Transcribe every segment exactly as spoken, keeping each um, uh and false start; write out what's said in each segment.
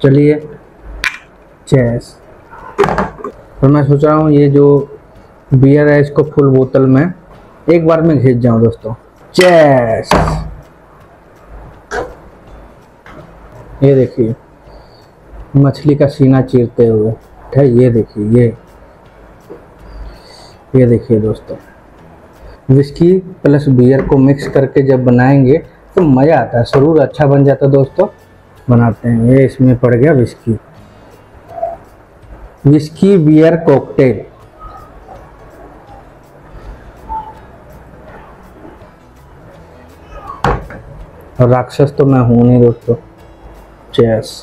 चलिए चेस। तो मैं सोच रहा हूँ ये जो बियर है इसको फुल बोतल में एक बार में खींच जाऊं दोस्तों। चेस। ये देखिए मछली का सीना चीरते हुए है। ये देखिए ये ये देखिए दोस्तों, विस्की प्लस बियर को मिक्स करके जब बनाएंगे तो मज़ा आता है, ज़रूर अच्छा बन जाता है दोस्तों। बनाते हैं। ये इसमें पड़ गया विस्की, विस्की बियर कॉकटेल। और राक्षस तो मैं हूं नहीं दोस्तों। चेस।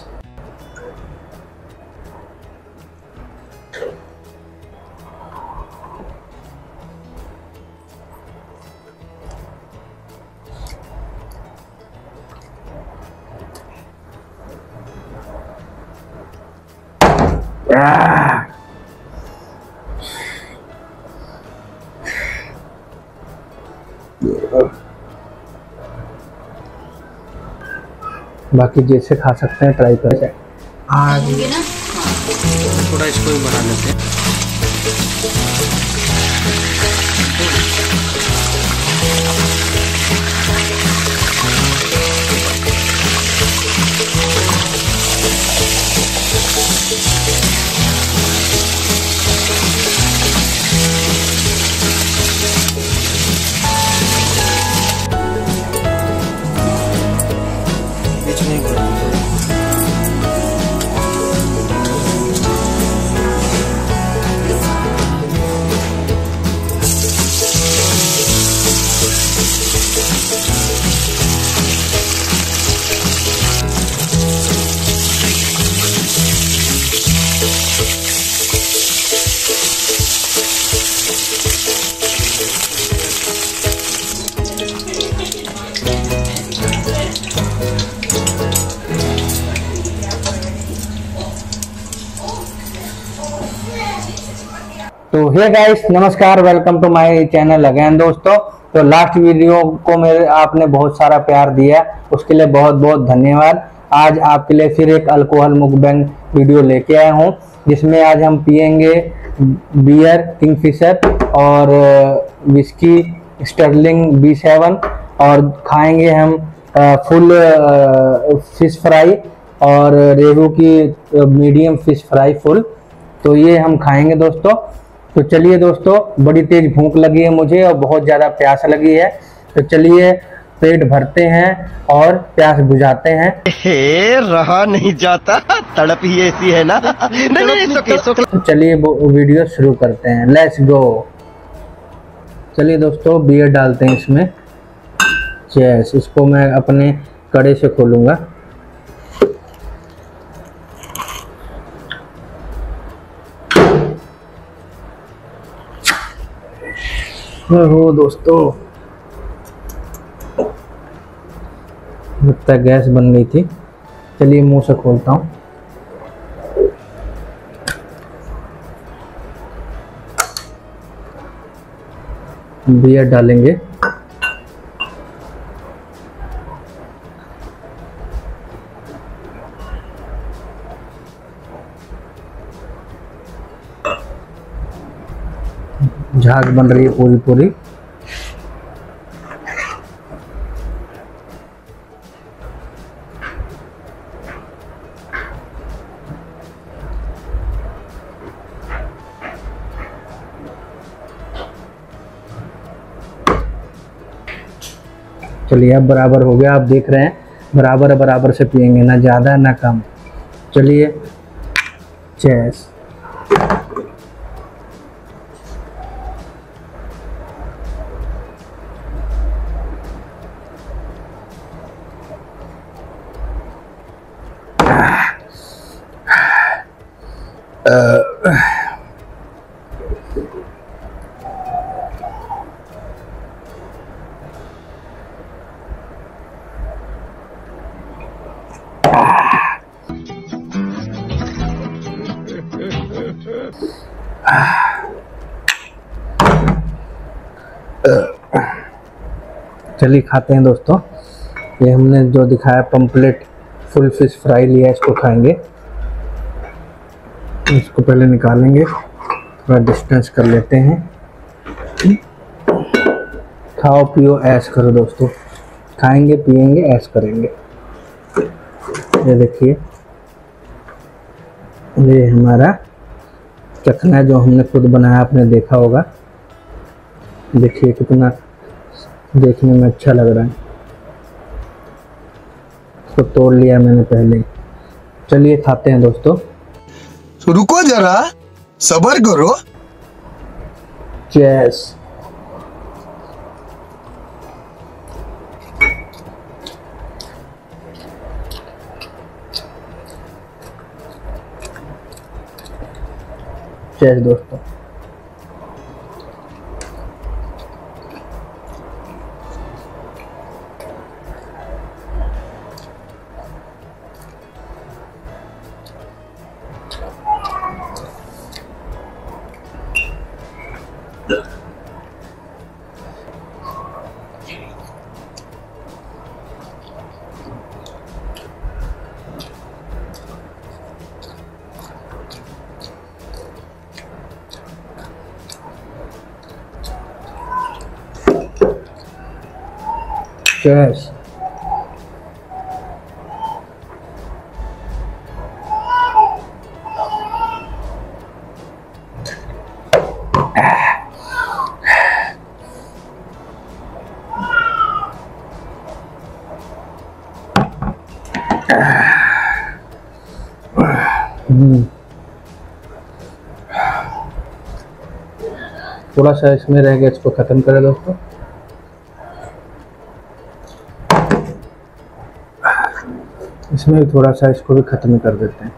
बाकी जैसे खा सकते हैं ट्राई करें। आज थोड़ा इसको भी बना लेते हैं। तो हे गाइस, नमस्कार, welcome to my channel again दोस्तों। तो लास्ट वीडियो को मेरे आपने बहुत सारा प्यार दिया, उसके लिए बहुत बहुत धन्यवाद। आज आपके लिए फिर एक अल्कोहल मुकबैंग वीडियो लेके आया हूँ, जिसमें आज हम पियेंगे बियर किंगफिशर और विस्की स्टर्लिंग बी सेवन और खाएंगे हम फुल फिश फ्राई और रेहू की मीडियम फिश फ्राई फुल। तो ये हम खाएंगे दोस्तों। तो चलिए दोस्तों, बड़ी तेज भूख लगी है मुझे और बहुत ज़्यादा प्यास लगी है। तो चलिए पेट भरते हैं और प्यास बुझाते हैं। हे रहा नहीं जाता, तड़प ही ऐसी है ना। नहीं, नहीं, सोके, सोके। तो चलिए वो वीडियो शुरू करते हैं, लेट्स गो। चलिए दोस्तों, बियर डालते हैं इसमें। चेस। इसको मैं अपने कड़े से खोलूंगा। हो दोस्तों, लगता है गैस बन गई थी। चलिए मुंह से खोलता हूँ। बियर डालेंगे। झाग बन रही है पूरी पूरी। चलिए अब बराबर हो गया। आप देख रहे हैं बराबर बराबर से पियेंगे, ना ज़्यादा ना कम। चलिए चेस। चलिए खाते हैं दोस्तों। ये हमने जो दिखाया पंपलेट फुल फिश फ्राई लिया, इसको खाएंगे। इसको पहले निकालेंगे, थोड़ा डिस्टेंस कर लेते हैं। खाओ पियो ऐश करो दोस्तों, खाएंगे पिएंगे ऐश करेंगे। ये देखिए, ये हमारा चखना जो हमने खुद बनाया, आपने देखा होगा। देखिए कितना देखने में अच्छा लग रहा है। इसको तोड़ लिया मैंने पहले। चलिए खाते हैं दोस्तों। तो रुको जरा, सब्र करो। चेस। चेस दोस्तों। चेस। थोड़ा सा इसमें रह गया, इसको खत्म करें दोस्तों। इसमें भी थोड़ा सा, इसको भी खत्म कर देते हैं।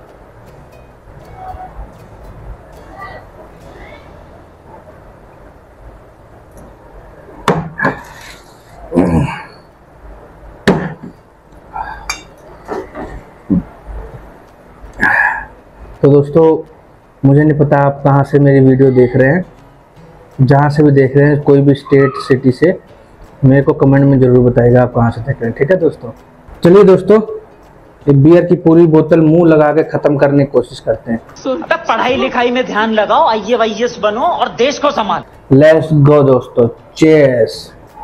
तो दोस्तों, मुझे नहीं पता आप कहाँ से मेरी वीडियो देख रहे हैं, जहाँ से भी देख रहे हैं, कोई भी स्टेट सिटी से, मेरे को कमेंट में ज़रूर बताइएगा आप कहाँ से देख रहे हैं। ठीक है दोस्तों, चलिए दोस्तों, एक बियर की पूरी बोतल मुंह लगा के ख़त्म करने की कोशिश करते हैं। अब पढ़ाई लिखाई में ध्यान लगाओ, आई A S I A S बनो और देश को संभालो। लेट्स गो दोस्तों, चीयर्स।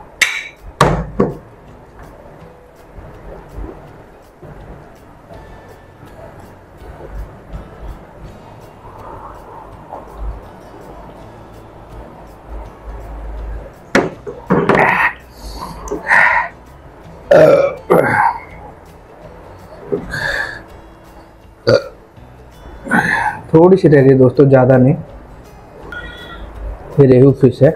थोड़ी सी रह गई दोस्तों, ज़्यादा नहीं। ये रेहू फिश है।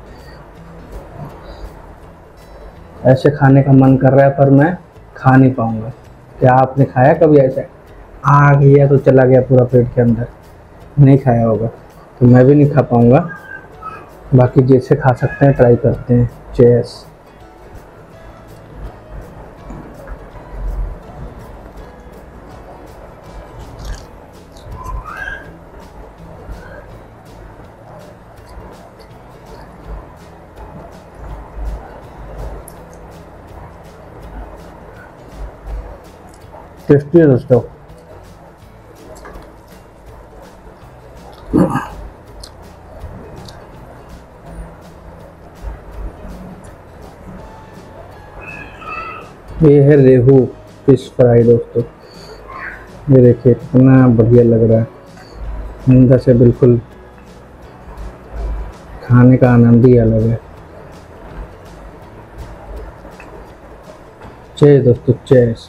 ऐसे खाने का मन कर रहा है पर मैं खा नहीं पाऊंगा। क्या आपने खाया कभी ऐसे? आ गया तो चला गया पूरा पेट के अंदर। नहीं खाया होगा तो मैं भी नहीं खा पाऊंगा। बाकी जैसे खा सकते हैं ट्राई करते हैं। चेस। टेस्टी है दोस्तों। ये है रेहू फिश फ्राई दोस्तों। ये देखिए कितना बढ़िया लग रहा है, अंदर से बिल्कुल खाने का आनंद ही अलग है। चेस दोस्तों, चेस।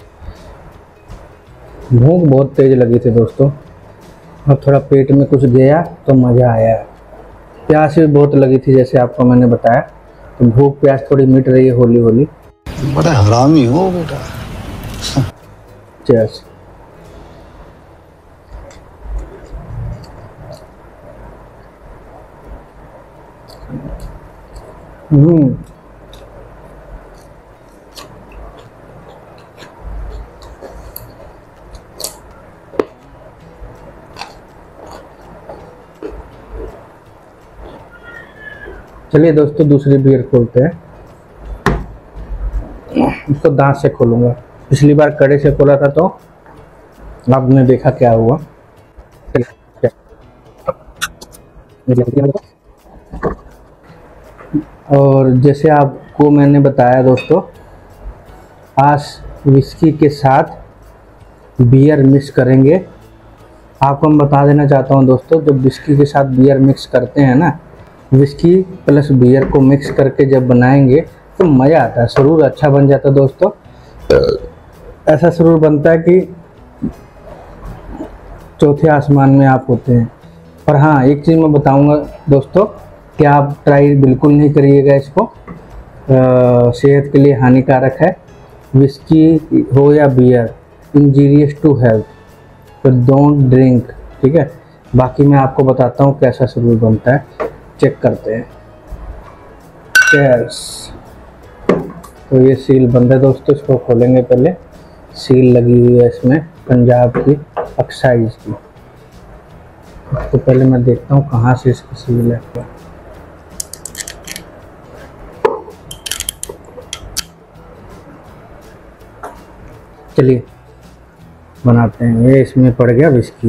भूख बहुत तेज लगी थी दोस्तों, और थोड़ा पेट में कुछ गया तो मज़ा आया। प्यास भी बहुत लगी थी, जैसे आपको मैंने बताया, तो भूख प्यास थोड़ी मिट रही है होली होली। बड़ा हरामी हो बेटा। चेस। हम्म चलिए दोस्तों, दूसरी बियर खोलते हैं। इसको दांत से खोलूंगा। पिछली बार कड़े से खोला था तो आपने देखा क्या हुआ। और जैसे आपको मैंने बताया दोस्तों, आज विस्की के साथ बियर मिक्स करेंगे। आपको मैं बता देना चाहता हूं दोस्तों, जब विस्की के साथ बियर मिक्स करते हैं ना, विस्की प्लस बियर को मिक्स करके जब बनाएंगे तो मज़ा आता है, सरूर अच्छा बन जाता है दोस्तों। ऐसा सरूर बनता है कि चौथे आसमान में आप होते हैं। पर हाँ, एक चीज़ मैं बताऊंगा दोस्तों कि आप ट्राई बिल्कुल नहीं करिएगा इसको, आ, सेहत के लिए हानिकारक है। विस्की हो या बियर, इंजीरियस टू हेल्थ, तो डोंट ड्रिंक, ठीक है। बाकी मैं आपको बताता हूँ कैसा सरूर बनता है, चेक करते हैं। चेयर्स। तो ये सील बंद है दोस्तों, इसको खोलेंगे। पहले सील लगी हुई है इसमें पंजाब की एक्साइज की। तो पहले मैं देखता हूँ कहाँ से इसकी सील है। चलिए बनाते हैं। ये इसमें पड़ गया विस्की।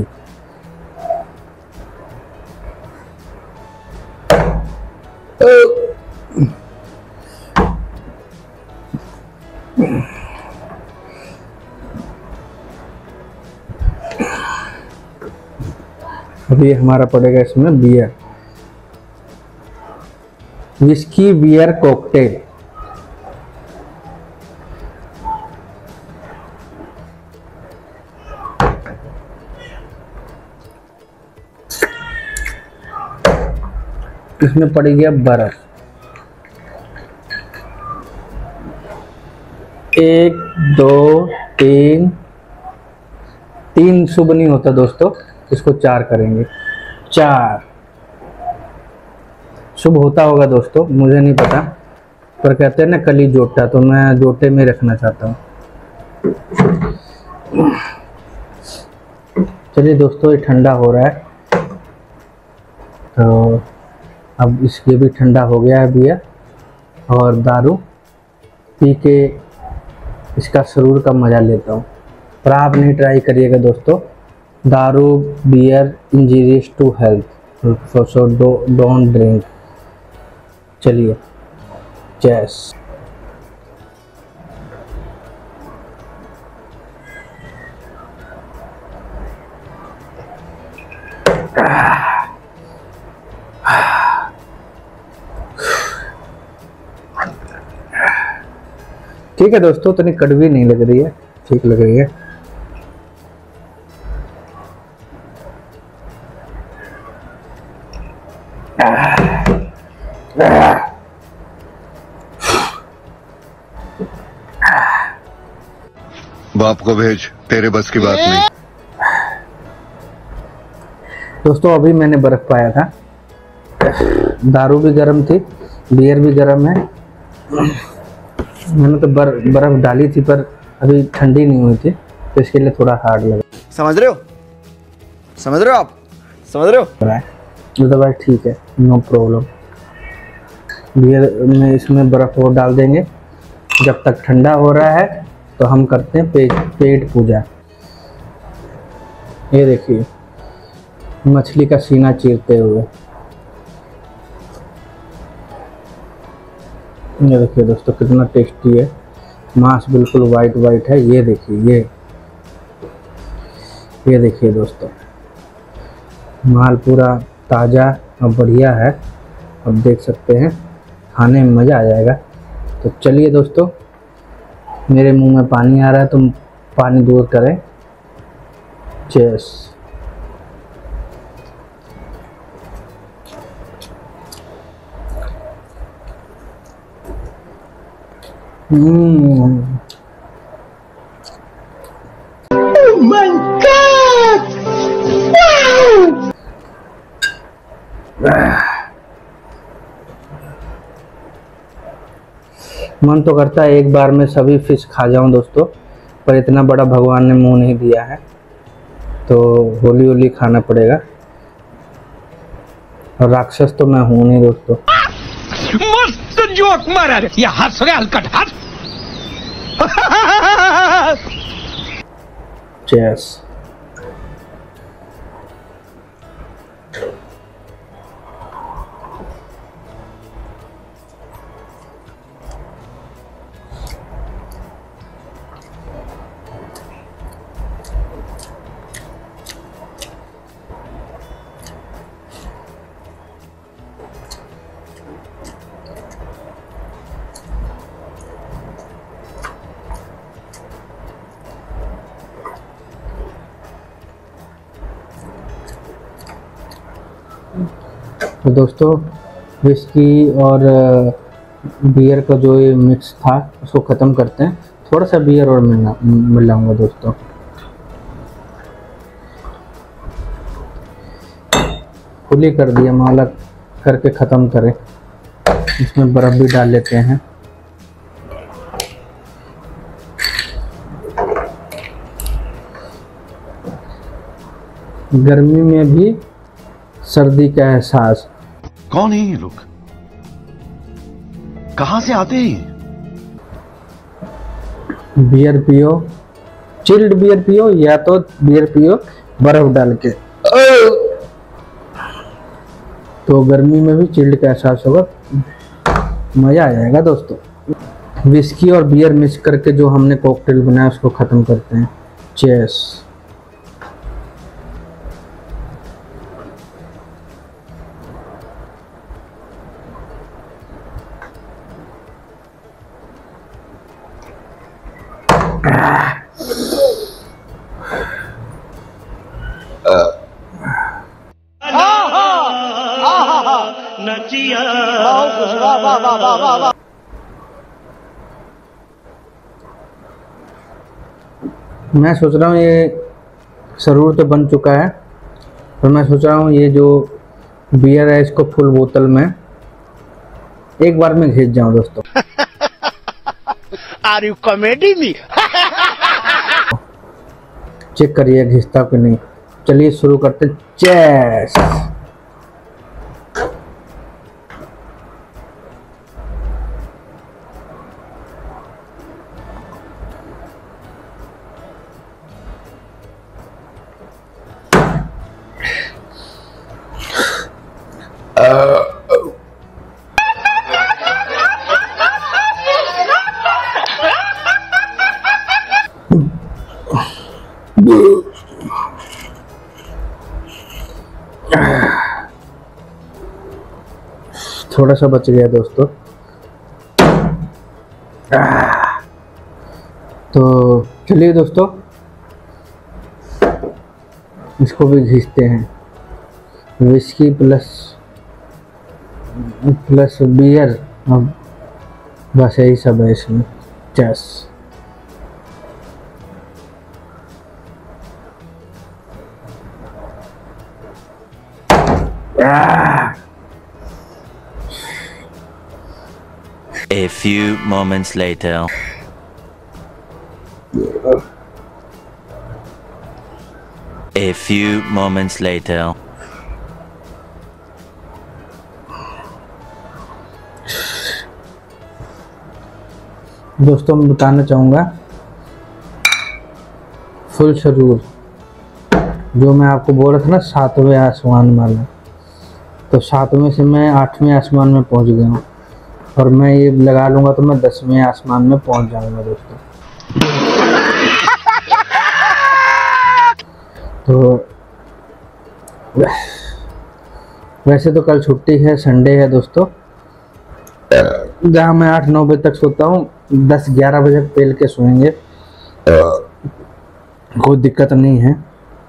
अभी हमारा पड़ेगा इसमें बियर, विस्की बियर कॉकटेल। इसमें पड़ गया बर्फ। एक दो तीन, तीन शुभ नहीं होता दोस्तों, इसको चार करेंगे। चार शुभ होता होगा दोस्तों, मुझे नहीं पता, पर कहते हैं ना कली जोटा, तो मैं जोटे में रखना चाहता हूँ। चलिए दोस्तों, ये ठंडा हो रहा है, तो अब इसके भी ठंडा हो गया है बियर। और दारू पी के इसका सरूर का मज़ा लेता हूँ। पर आप नहीं ट्राई करिएगा दोस्तों, दारू beer injurious to health, so don't drink. चलिए चेस। ठीक है दोस्तों, तो नहीं कड़वी नहीं लग रही है, ठीक लग रही है। बाप को भेज, तेरे बस की बात नहीं। दोस्तों अभी मैंने बर्फ पाया था, दारू भी गर्म थी, बियर भी गर्म है। मैंने तो बर, बर्फ डाली थी, पर अभी ठंडी नहीं हुई थी, तो इसके लिए थोड़ा हार्ड लगा। समझ रहे हो समझ रहे हो आप समझ रहे हो तो भाई ठीक है, नो प्रॉब्लम। बियर में इसमें बर्फ और डाल देंगे। जब तक ठंडा हो रहा है तो हम करते हैं पेट पेट पूजा। ये देखिए मछली का सीना चीरते हुए। ये देखिए दोस्तों कितना टेस्टी है, मांस बिल्कुल वाइट वाइट है। ये देखिए, ये ये देखिए दोस्तों, माल पूरा ताज़ा और बढ़िया है। अब देख सकते हैं, खाने में मज़ा आ जाएगा। तो चलिए दोस्तों, मेरे मुंह में पानी आ रहा है, तुम पानी दूर करें। चेस। हम्म मन तो करता है एक बार में सभी फिश खा जाऊं दोस्तों, पर इतना बड़ा भगवान ने मुंह नहीं दिया है, तो होली होली खाना पड़ेगा। और राक्षस तो मैं हूं नहीं दोस्तों। मस्त जोक मारा रे, ये हंस रहे हलकट हंस। चेस। तो दोस्तों विस्की और बियर का जो ये मिक्स था उसको ख़त्म करते हैं। थोड़ा सा बियर और मिला मिलाऊंगा दोस्तों। खुली कर दिया, माला करके ख़त्म करें। इसमें बर्फ़ भी डाल लेते हैं। गर्मी में भी सर्दी का एहसास। कौन है ये लोग, कहां से आते हैं? बियर पियो, चिल्ड बियर पियो या तो बियर पियो बर्फ डाल के, तो गर्मी में भी चिल्ड का एहसास होगा, मजा आ जाएगा दोस्तों। विस्की और बियर मिक्स करके जो हमने कॉकटेल बनाया उसको खत्म करते हैं। चीयर्स। मैं सोच रहा हूँ ये सरूर तो बन चुका है, तो मैं सोच रहा हूँ ये जो बियर है इसको फुल बोतल में एक बार में घिस जाऊं दोस्तों। Are you comedy me? Check करिए घिसता कि नहीं। चलिए शुरू करते। चेस। थोड़ा सा बच गया दोस्तों। तो चलिए दोस्तों इसको भी घिसते हैं। विस्की प्लस प्लस बियर, अब बस यही सब है इसमें। चेस। A few moments later. A few moments later. दोस्तों मैं बताना चाहूँगा फुल सरूर जो मैं आपको बोल रहा था ना सातवें आसमान वाला, तो सातवें से मैं आठवें आसमान में पहुँच गया हूँ और मैं ये लगा लूँगा तो मैं दसवें आसमान में पहुँच जाऊँगा दोस्तों। तो वैसे तो कल छुट्टी है, संडे है दोस्तों, जहाँ मैं आठ नौ बजे तक सोता हूँ, दस ग्यारह बजे पेल के सोएंगे, कोई दिक्कत नहीं है।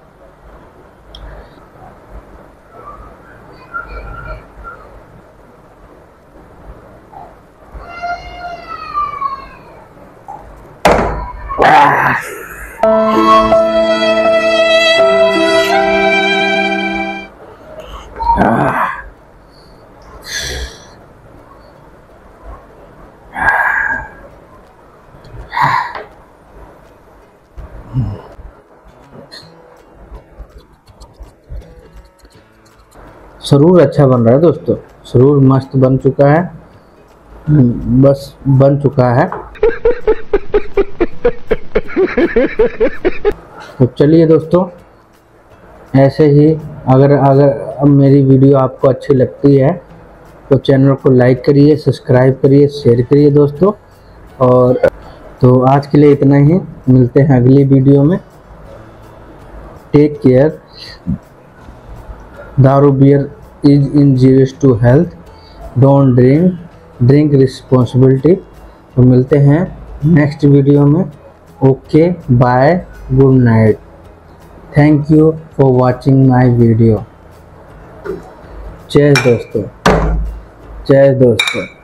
सरूर अच्छा बन रहा है दोस्तों, सरूर मस्त बन चुका है, बस बन चुका है। तो चलिए दोस्तों ऐसे ही अगर अगर अब मेरी वीडियो आपको अच्छी लगती है तो चैनल को लाइक करिए, सब्सक्राइब करिए, शेयर करिए दोस्तों। और तो आज के लिए इतना ही, मिलते हैं अगली वीडियो में। Take care. दारू beer is injurious to health, don't drink, drink responsibility। तो मिलते हैं नेक्स्ट वीडियो में। Okay bye, good night, thank you for watching my video. चेस दोस्तों, चेस दोस्तों।